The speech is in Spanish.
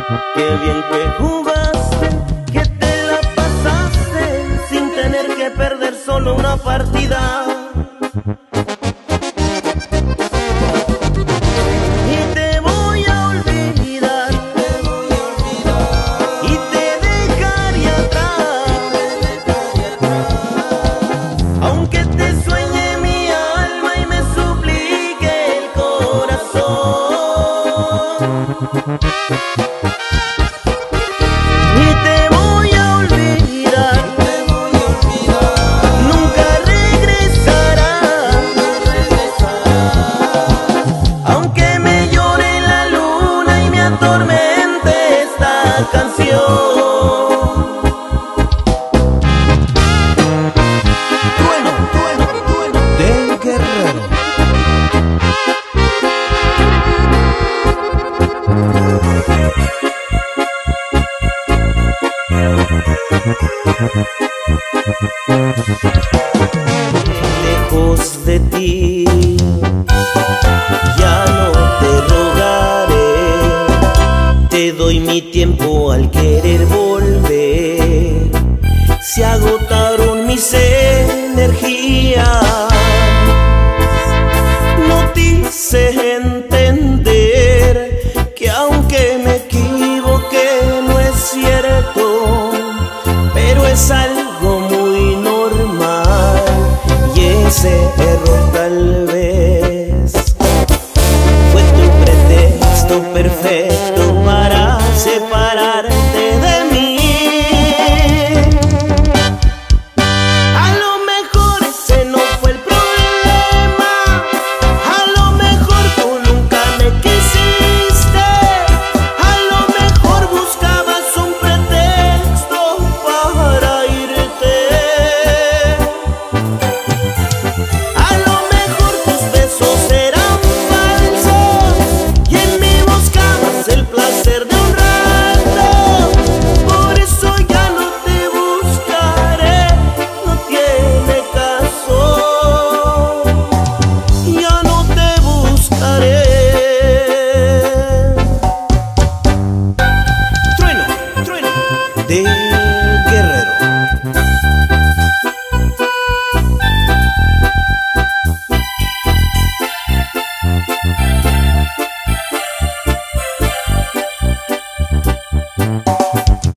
Qué bien que jugaste, que te la pasaste sin tener que perder solo una partida. Y te voy a olvidar, y te dejaré atrás, aunque te sueñe mi alma y me suplique el corazón. Y te voy a olvidar, nunca regresarás, aunque me llore la luna y me atormente esta canción. Trueno, trueno, trueno del Guerrero. Lejos de ti, ya no te rogaré, te doy mi tiempo al querer volver. Se agotaron mis energías, no te hice entender que aunque me equivoqué no es cierto, pero es algo muy normal y ese error tal vez